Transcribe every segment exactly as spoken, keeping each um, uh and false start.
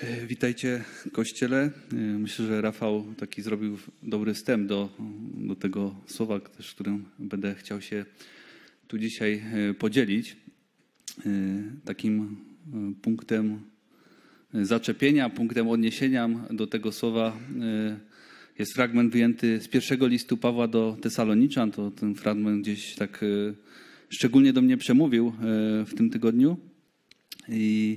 Witajcie Kościele. Myślę, że Rafał taki zrobił dobry wstęp do, do tego słowa, też, którym będę chciał się tu dzisiaj podzielić. Takim punktem zaczepienia, punktem odniesienia do tego słowa jest fragment wyjęty z pierwszego listu Pawła do Tesaloniczan. To ten fragment gdzieś tak szczególnie do mnie przemówił w tym tygodniu. I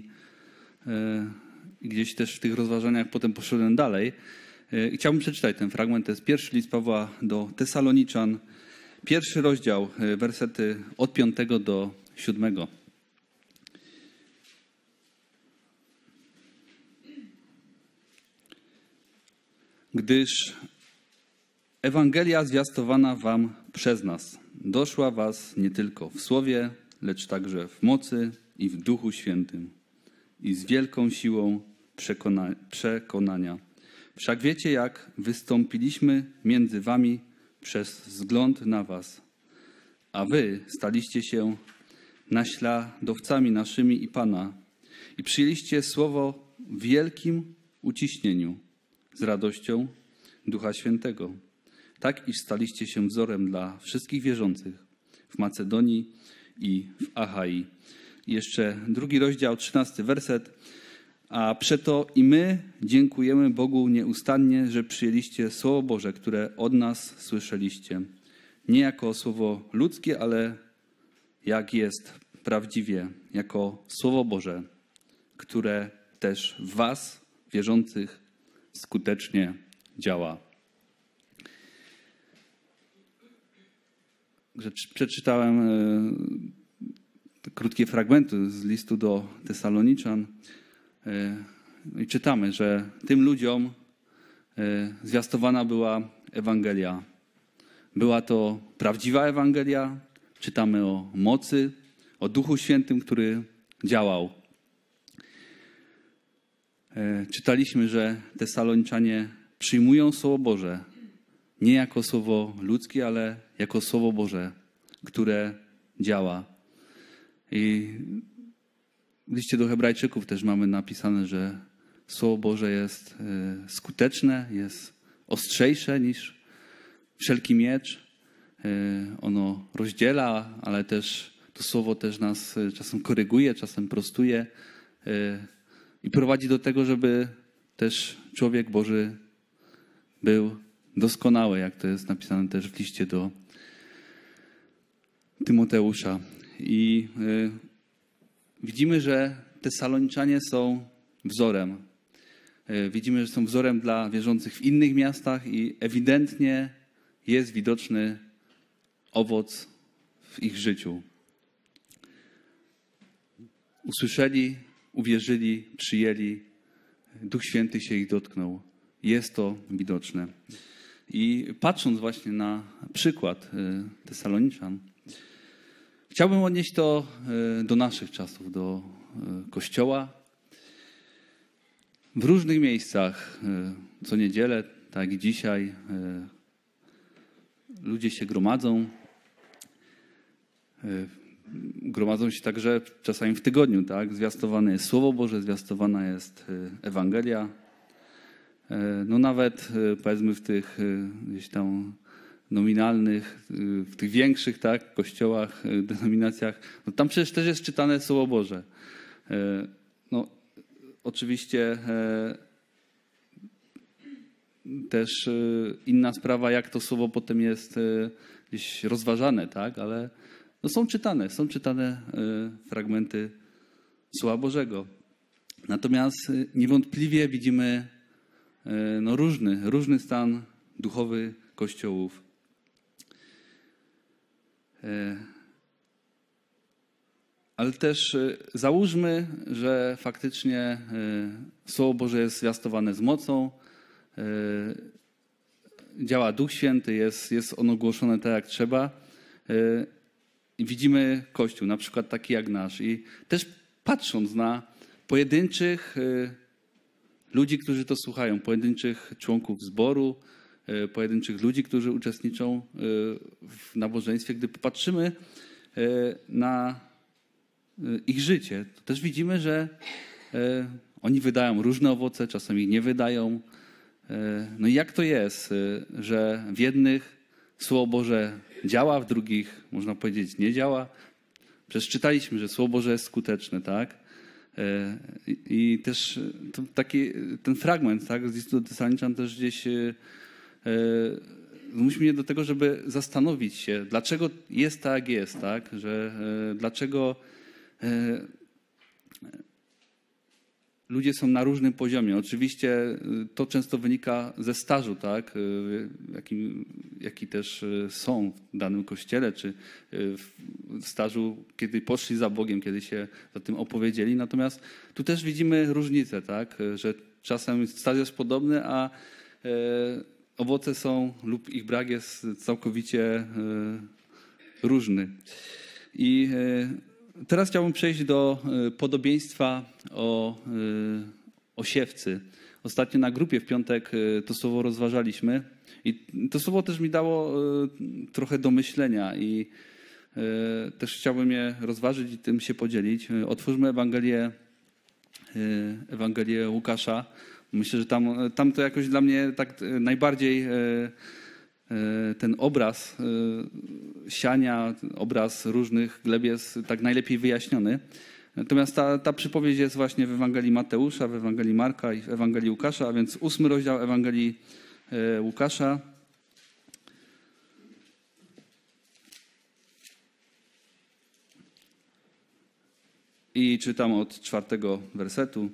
I gdzieś też w tych rozważaniach potem poszedłem dalej. I chciałbym przeczytać ten fragment. To jest pierwszy list Pawła do Tesaloniczan. Pierwszy rozdział, wersety od piątego do siódmego. Gdyż Ewangelia zwiastowana wam przez nas doszła was nie tylko w słowie, lecz także w mocy i w Duchu Świętym i z wielką siłą przekona- przekonania. Wszak wiecie, jak wystąpiliśmy między wami przez wzgląd na was, a wy staliście się naśladowcami naszymi i Pana i przyjęliście słowo w wielkim uciśnieniu z radością Ducha Świętego, tak iż staliście się wzorem dla wszystkich wierzących w Macedonii i w Achai. I jeszcze drugi rozdział, trzynasty werset. A przeto i my dziękujemy Bogu nieustannie, że przyjęliście Słowo Boże, które od nas słyszeliście. Nie jako słowo ludzkie, ale jak jest prawdziwie, jako Słowo Boże, które też w was, wierzących, skutecznie działa. Przeczytałem krótkie fragmenty z listu do Tesaloniczan i czytamy, że tym ludziom zwiastowana była Ewangelia. Była to prawdziwa Ewangelia. Czytamy o mocy, o Duchu Świętym, który działał. Czytaliśmy, że Tesaloniczanie przyjmują Słowo Boże nie jako słowo ludzkie, ale jako Słowo Boże, które działa. I w liście do Hebrajczyków też mamy napisane, że Słowo Boże jest skuteczne, jest ostrzejsze niż wszelki miecz. Ono rozdziela, ale też to Słowo też nas czasem koryguje, czasem prostuje i prowadzi do tego, żeby też człowiek Boży był doskonały, jak to jest napisane też w liście do Tymoteusza. I y, widzimy, że Tesaloniczanie są wzorem. Y, widzimy, że są wzorem dla wierzących w innych miastach i ewidentnie jest widoczny owoc w ich życiu. Usłyszeli, uwierzyli, przyjęli, Duch Święty się ich dotknął. Jest to widoczne. I patrząc właśnie na przykład y, Tesaloniczan, chciałbym odnieść to do naszych czasów, do Kościoła. W różnych miejscach, co niedzielę, tak i dzisiaj, ludzie się gromadzą. Gromadzą się także czasami w tygodniu, tak? Zwiastowane jest Słowo Boże, zwiastowana jest Ewangelia. No nawet powiedzmy w tych gdzieś tam nominalnych, w tych większych, tak, kościołach, denominacjach, no tam przecież też jest czytane Słowo Boże. No, oczywiście też inna sprawa, jak to Słowo potem jest gdzieś rozważane, tak, ale no są czytane, są czytane fragmenty Słowa Bożego. Natomiast niewątpliwie widzimy no różny, różny stan duchowy kościołów. Ale też załóżmy, że faktycznie Słowo Boże jest zwiastowane z mocą, działa Duch Święty, jest, jest ono głoszone tak jak trzeba i widzimy Kościół, na przykład taki jak nasz. I też patrząc na pojedynczych ludzi, którzy to słuchają, pojedynczych członków zboru, pojedynczych ludzi, którzy uczestniczą w nabożeństwie, gdy popatrzymy na ich życie, to też widzimy, że oni wydają różne owoce, czasem ich nie wydają. No i jak to jest, że w jednych Słowo Boże działa, w drugich, można powiedzieć, nie działa? Przecież czytaliśmy, że Słowo Boże jest skuteczne, tak? I, i też to taki, ten fragment, tak, z listu do Tesaloniczan też gdzieś e, zmusi mnie do tego, żeby zastanowić się, dlaczego jest tak, jak jest, tak? Że e, dlaczego e, ludzie są na różnym poziomie. Oczywiście to często wynika ze stażu, tak? Jaki, jaki też są w danym kościele, czy w stażu, kiedy poszli za Bogiem, kiedy się za tym opowiedzieli. Natomiast tu też widzimy różnicę, tak? Że czasem staż jest podobny, a owoce są lub ich brak jest całkowicie różny. I teraz chciałbym przejść do podobieństwa o, o siewcy. Ostatnio na grupie w piątek to słowo rozważaliśmy i to słowo też mi dało trochę do myślenia i też chciałbym je rozważyć i tym się podzielić. Otwórzmy Ewangelię, Ewangelię Łukasza. Myślę, że tam, tam to jakoś dla mnie tak najbardziej ten obraz siania, obraz różnych gleb jest tak najlepiej wyjaśniony. Natomiast ta, ta przypowieść jest właśnie w Ewangelii Mateusza, w Ewangelii Marka i w Ewangelii Łukasza, a więc ósmy rozdział Ewangelii Łukasza. I czytam od czwartego wersetu.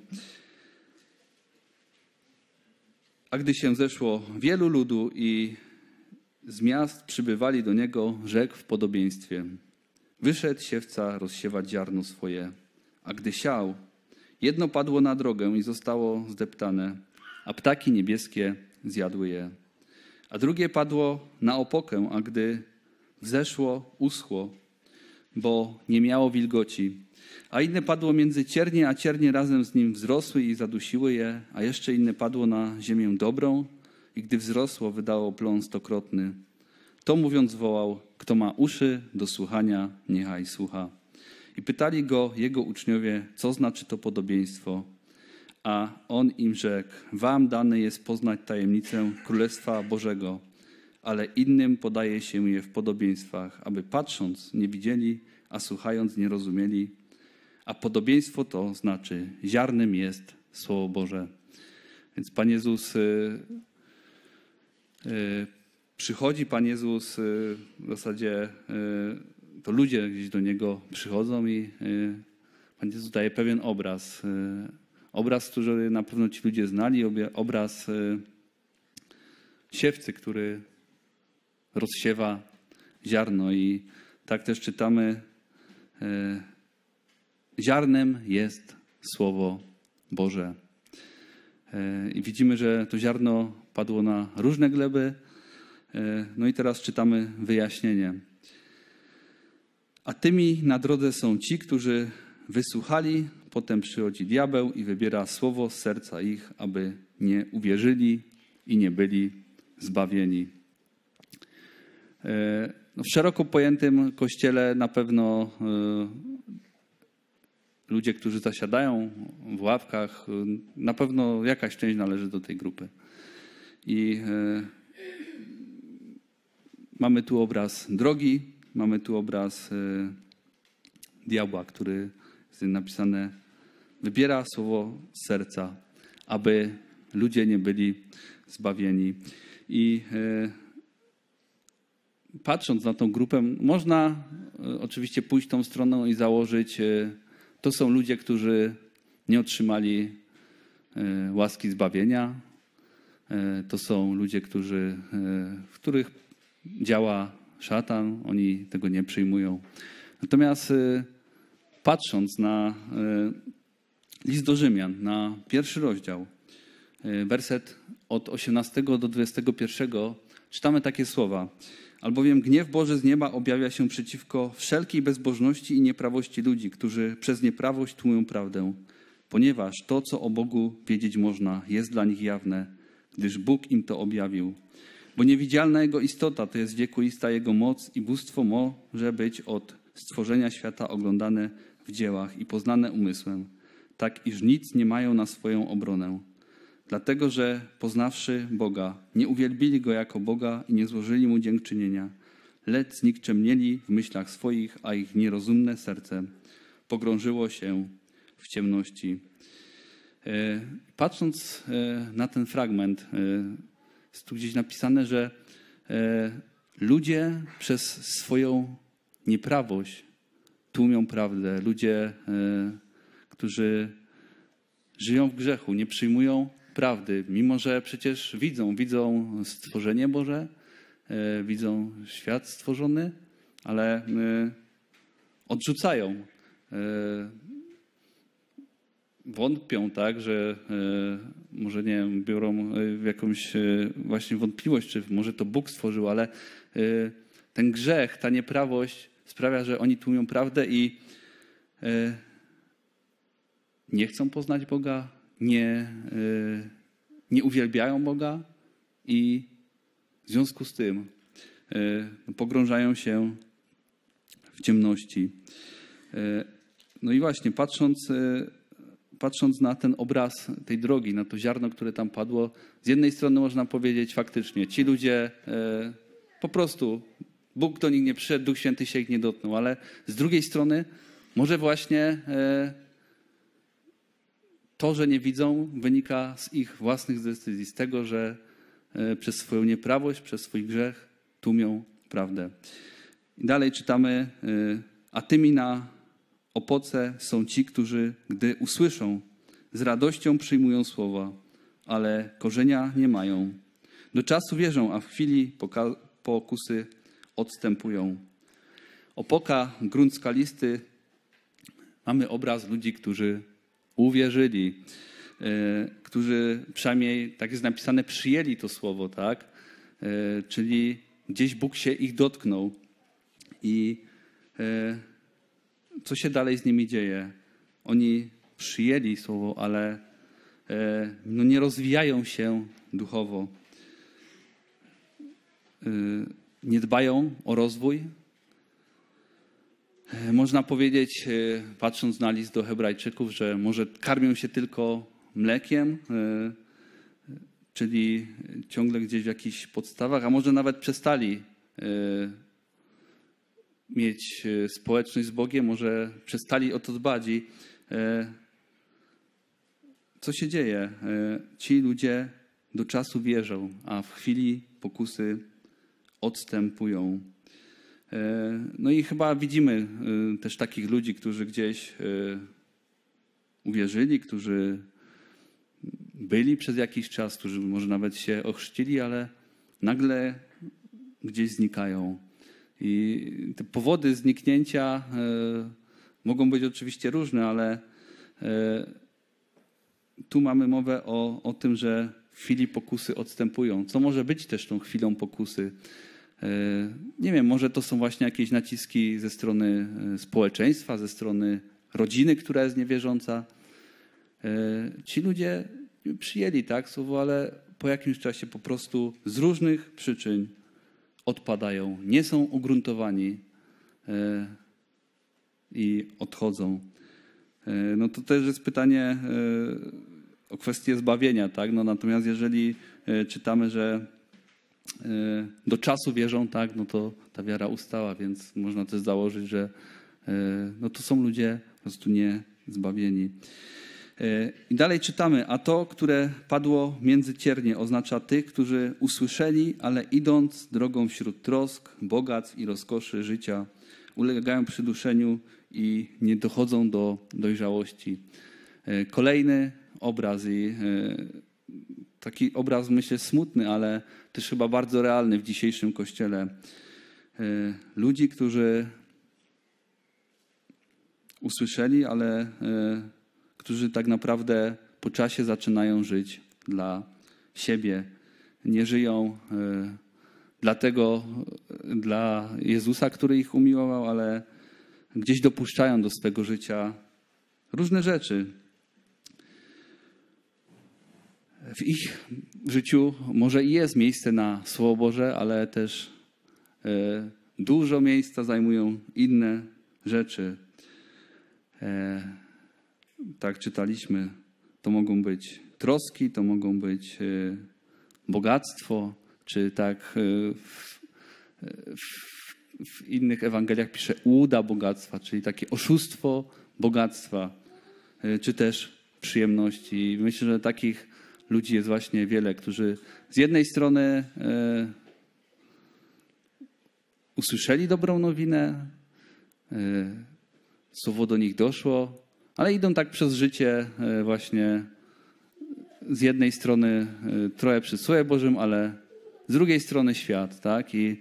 A gdy się zeszło wielu ludu i z miast przybywali do niego, rzekł w podobieństwie. Wyszedł siewca rozsiewać ziarno swoje, a gdy siał, jedno padło na drogę i zostało zdeptane, a ptaki niebieskie zjadły je. A drugie padło na opokę, a gdy wzeszło, uschło, bo nie miało wilgoci. A inne padło między ciernie, a ciernie razem z nim wzrosły i zadusiły je, a jeszcze inne padło na ziemię dobrą i gdy wzrosło, wydało plon stokrotny. To mówiąc wołał, kto ma uszy do słuchania, niechaj słucha. I pytali go jego uczniowie, co znaczy to podobieństwo. A on im rzekł, wam dane jest poznać tajemnicę Królestwa Bożego, ale innym podaje się je w podobieństwach, aby patrząc nie widzieli, a słuchając nie rozumieli. A podobieństwo to znaczy, ziarnem jest Słowo Boże. Więc Pan Jezus yy, yy, przychodzi, Pan Jezus yy, w zasadzie yy, to ludzie gdzieś do Niego przychodzą i yy, Pan Jezus daje pewien obraz. Yy, obraz, który na pewno ci ludzie znali, obraz yy, siewcy, który rozsiewa ziarno i tak też czytamy, yy, ziarnem jest Słowo Boże. I widzimy, że to ziarno padło na różne gleby. No i teraz czytamy wyjaśnienie. A tymi na drodze są ci, którzy wysłuchali, potem przychodzi diabeł i wybiera słowo z serca ich, aby nie uwierzyli i nie byli zbawieni. No w szeroko pojętym kościele na pewno ludzie, którzy zasiadają w ławkach, na pewno jakaś część należy do tej grupy. I y, mamy tu obraz drogi, mamy tu obraz y, diabła, który jest napisane, wybiera słowo z serca, aby ludzie nie byli zbawieni. I y, patrząc na tą grupę, można y, oczywiście pójść tą stroną i założyć, y, to są ludzie, którzy nie otrzymali łaski zbawienia. To są ludzie, którzy, w których działa szatan. Oni tego nie przyjmują. Natomiast patrząc na list do Rzymian, na pierwszy rozdział, werset od osiemnastego do dwudziestego pierwszego, czytamy takie słowa. Albowiem gniew Boży z nieba objawia się przeciwko wszelkiej bezbożności i nieprawości ludzi, którzy przez nieprawość tłumią prawdę. Ponieważ to, co o Bogu wiedzieć można, jest dla nich jawne, gdyż Bóg im to objawił. Bo niewidzialna Jego istota, to jest wiekuista Jego moc i bóstwo może być od stworzenia świata oglądane w dziełach i poznane umysłem. tak iż nic nie mają na swoją obronę. Dlatego, że poznawszy Boga, nie uwielbili Go jako Boga i nie złożyli Mu dziękczynienia, lecz znikczemnieli w myślach swoich, a ich nierozumne serce pogrążyło się w ciemności. Patrząc na ten fragment, jest tu gdzieś napisane, że ludzie przez swoją nieprawość tłumią prawdę. Ludzie, którzy żyją w grzechu, nie przyjmują prawdy, mimo że przecież widzą, widzą stworzenie Boże, widzą świat stworzony, ale odrzucają. Wątpią, tak, że może nie wiem, biorą jakąś właśnie wątpliwość, czy może to Bóg stworzył, ale ten grzech, ta nieprawość sprawia, że oni tłumią prawdę i nie chcą poznać Boga, nie, nie uwielbiają Boga i w związku z tym pogrążają się w ciemności. No i właśnie patrząc, patrząc na ten obraz tej drogi, na to ziarno, które tam padło, z jednej strony można powiedzieć faktycznie, ci ludzie po prostu, Bóg do nich nie przyszedł, Duch Święty się ich nie dotknął, ale z drugiej strony może właśnie to, że nie widzą, wynika z ich własnych decyzji, z tego, że przez swoją nieprawość, przez swój grzech tłumią prawdę. I dalej czytamy, a tymi na opoce są ci, którzy, gdy usłyszą, z radością przyjmują słowa, ale korzenia nie mają. Do czasu wierzą, a w chwili pokusy odstępują. Opoka, grunt skalisty, mamy obraz ludzi, którzy uwierzyli, którzy przynajmniej, tak jest napisane, przyjęli to słowo, tak? Czyli gdzieś Bóg się ich dotknął. I co się dalej z nimi dzieje? Oni przyjęli słowo, ale no nie rozwijają się duchowo. Nie dbają o rozwój. Można powiedzieć, patrząc na list do Hebrajczyków, że może karmią się tylko mlekiem, czyli ciągle gdzieś w jakichś podstawach, a może nawet przestali mieć społeczność z Bogiem, może przestali o to dbać. I co się dzieje? Ci ludzie do czasu wierzą, a w chwili pokusy odstępują. No i chyba widzimy też takich ludzi, którzy gdzieś uwierzyli, którzy byli przez jakiś czas, którzy może nawet się ochrzcili, ale nagle gdzieś znikają. I te powody zniknięcia mogą być oczywiście różne, ale tu mamy mowę o, o tym, że w chwili pokusy odstępują. Co może być też tą chwilą pokusy? Nie wiem, może to są właśnie jakieś naciski ze strony społeczeństwa, ze strony rodziny, która jest niewierząca. Ci ludzie przyjęli tak słowo, ale po jakimś czasie po prostu z różnych przyczyn odpadają, nie są ugruntowani i odchodzą. No to też jest pytanie o kwestię zbawienia, tak? No natomiast jeżeli czytamy, że do czasu wierzą, tak, no to ta wiara ustała, więc można też założyć, że no to są ludzie po prostu nie zbawieni. I dalej czytamy, a to, które padło między ciernie, oznacza tych, którzy usłyszeli, ale idąc drogą wśród trosk, bogactw i rozkoszy życia, ulegają przyduszeniu i nie dochodzą do dojrzałości. Kolejny obraz i taki obraz, myślę, smutny, ale też chyba bardzo realny w dzisiejszym Kościele. Ludzi, którzy usłyszeli, ale którzy tak naprawdę po czasie zaczynają żyć dla siebie. Nie żyją dlatego dla Jezusa, który ich umiłował, ale gdzieś dopuszczają do swego życia różne rzeczy. W ich życiu może i jest miejsce na Słowo Boże, ale też dużo miejsca zajmują inne rzeczy. tak czytaliśmy, to mogą być troski, to mogą być bogactwo, czy tak w, w, w innych Ewangeliach pisze ułuda bogactwa, czyli takie oszustwo bogactwa, czy też przyjemności. Myślę, że takich ludzi jest właśnie wiele, którzy z jednej strony usłyszeli dobrą nowinę, słowo do nich doszło, ale idą tak przez życie właśnie z jednej strony trochę przy Słowie Bożym, ale z drugiej strony świat, tak? I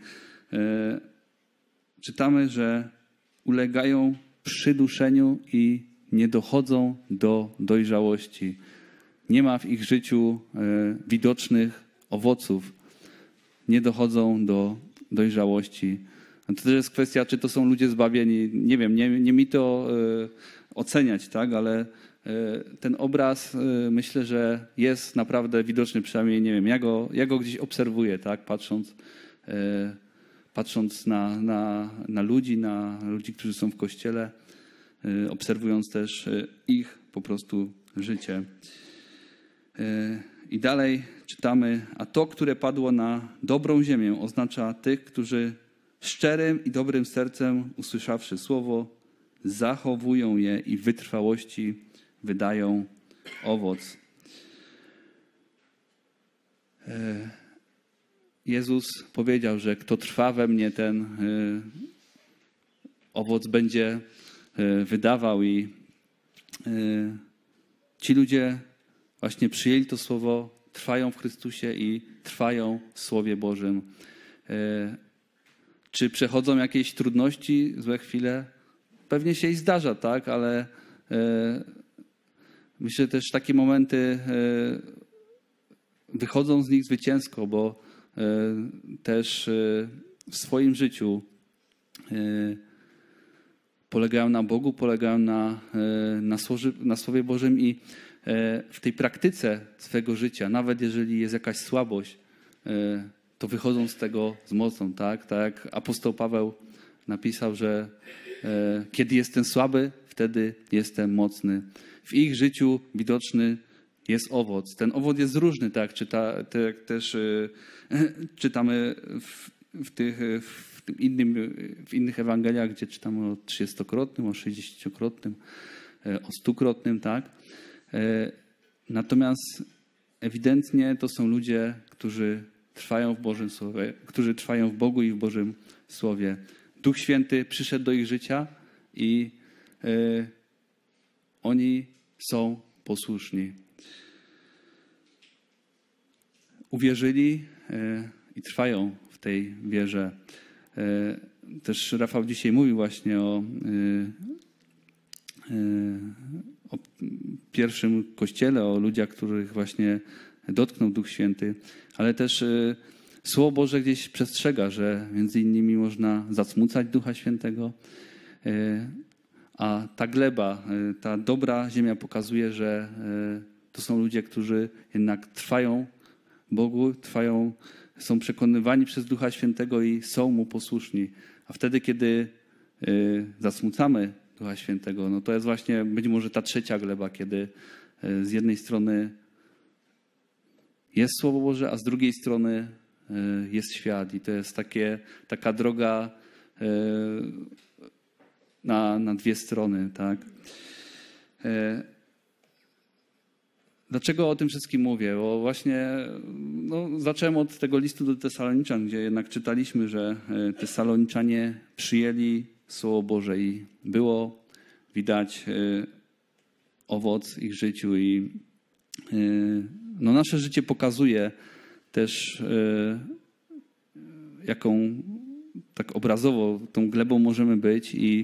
czytamy, że ulegają przyduszeniu i nie dochodzą do dojrzałości. Nie ma w ich życiu widocznych owoców. Nie dochodzą do dojrzałości. To też jest kwestia, czy to są ludzie zbawieni. Nie wiem, nie, nie mi to oceniać, tak? Ale ten obraz myślę, że jest naprawdę widoczny, przynajmniej nie wiem, ja go, ja go gdzieś obserwuję, tak? Patrząc, patrząc na, na, na ludzi, na ludzi, którzy są w kościele, obserwując też ich po prostu życie. I dalej czytamy, a to, które padło na dobrą ziemię, oznacza tych, którzy szczerym i dobrym sercem, usłyszawszy słowo, zachowują je i w wytrwałości wydają owoc. Jezus powiedział, że kto trwa we mnie, ten owoc będzie wydawał i ci ludzie właśnie przyjęli to słowo, trwają w Chrystusie i trwają w Słowie Bożym. Czy przechodzą jakieś trudności, złe chwile? Pewnie się i zdarza, tak, ale myślę też takie momenty wychodzą z nich zwycięsko, bo też w swoim życiu polegają na Bogu, polegają na, na, słowie, na Słowie Bożym i w tej praktyce swego życia, nawet jeżeli jest jakaś słabość, to wychodzą z tego z mocą, tak? Tak jak apostoł Paweł napisał, że kiedy jestem słaby, wtedy jestem mocny. W ich życiu widoczny jest owoc. Ten owoc jest różny, tak? Czyta, tak też czytamy w, w, tych, w, tym innym, w innych Ewangeliach, gdzie czytamy o trzydziestokrotnym, o sześćdziesięciokrotnym, o stukrotnym, tak? Natomiast ewidentnie to są ludzie, którzy trwają w Bożym Słowie, którzy trwają w Bogu i w Bożym Słowie. Duch Święty przyszedł do ich życia i y, oni są posłuszni. Uwierzyli y, i trwają w tej wierze. Y, też Rafał dzisiaj mówił właśnie o, y, y, o pierwszym Kościele, o ludziach, których właśnie dotknął Duch Święty, ale też y, Słowo Boże gdzieś przestrzega, że między innymi można zasmucać Ducha Świętego, y, a ta gleba, y, ta dobra ziemia pokazuje, że y, to są ludzie, którzy jednak trwają Bogu, trwają, są przekonywani przez Ducha Świętego i są Mu posłuszni. A wtedy, kiedy y, zasmucamy Ducha Świętego, no to jest właśnie być może ta trzecia gleba, kiedy y, z jednej strony jest Słowo Boże, a z drugiej strony jest świat. I to jest takie, taka droga na, na dwie strony. Tak? Dlaczego o tym wszystkim mówię? Bo właśnie no, zacząłem od tego listu do Tesaloniczan, gdzie jednak czytaliśmy, że Tesaloniczanie przyjęli Słowo Boże i było widać owoc ich życiu i no nasze życie pokazuje też, jaką tak obrazowo tą glebą możemy być i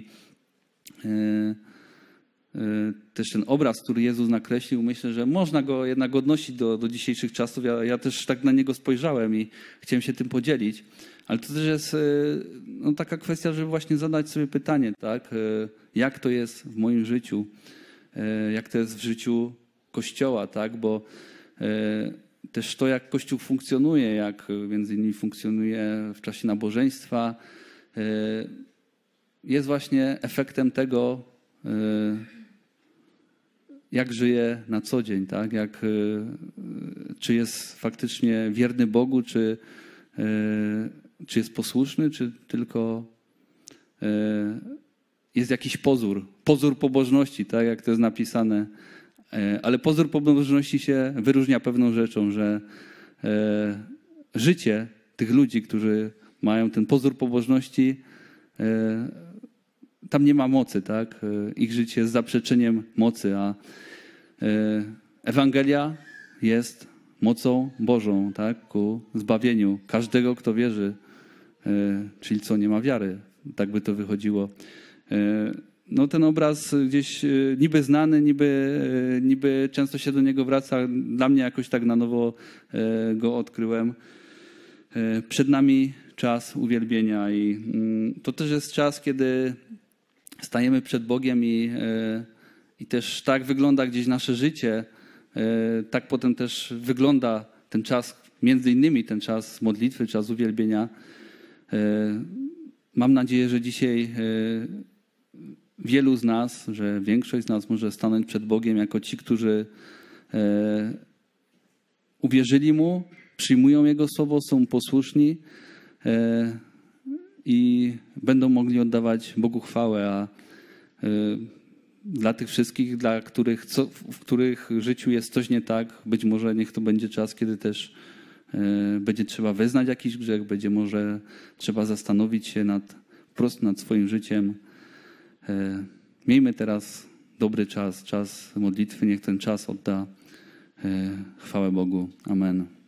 też ten obraz, który Jezus nakreślił, myślę, że można go jednak odnosić do, do dzisiejszych czasów. Ja, ja też tak na niego spojrzałem i chciałem się tym podzielić. Ale to też jest no, taka kwestia, żeby właśnie zadać sobie pytanie, tak? Jak to jest w moim życiu, jak to jest w życiu Kościoła, tak? Bo też to, jak Kościół funkcjonuje, jak między innymi funkcjonuje w czasie nabożeństwa, jest właśnie efektem tego, jak żyje na co dzień, tak? Jak, czy jest faktycznie wierny Bogu, czy, czy jest posłuszny, czy tylko jest jakiś pozór, pozór pobożności, tak jak to jest napisane. Ale pozór pobożności się wyróżnia pewną rzeczą, że życie tych ludzi, którzy mają ten pozór pobożności, tam nie ma mocy, tak? Ich życie jest zaprzeczeniem mocy, a Ewangelia jest mocą Bożą, tak? Ku zbawieniu każdego, kto wierzy, czyli co nie ma wiary. Tak by to wychodziło. No ten obraz gdzieś niby znany, niby, niby często się do niego wraca. Dla mnie jakoś tak na nowo go odkryłem. Przed nami czas uwielbienia i to też jest czas, kiedy stajemy przed Bogiem i, i też tak wygląda gdzieś nasze życie. Tak potem też wygląda ten czas, między innymi ten czas modlitwy, czas uwielbienia. Mam nadzieję, że dzisiaj wielu z nas, że większość z nas może stanąć przed Bogiem jako ci, którzy uwierzyli Mu, przyjmują Jego słowo, są posłuszni i będą mogli oddawać Bogu chwałę, a dla tych wszystkich, dla których, co, w których życiu jest coś nie tak, być może niech to będzie czas, kiedy też będzie trzeba wyznać jakiś grzech, będzie może trzeba zastanowić się nad, wprost nad swoim życiem. Miejmy teraz dobry czas, czas modlitwy, niech ten czas odda chwałę Bogu. Amen.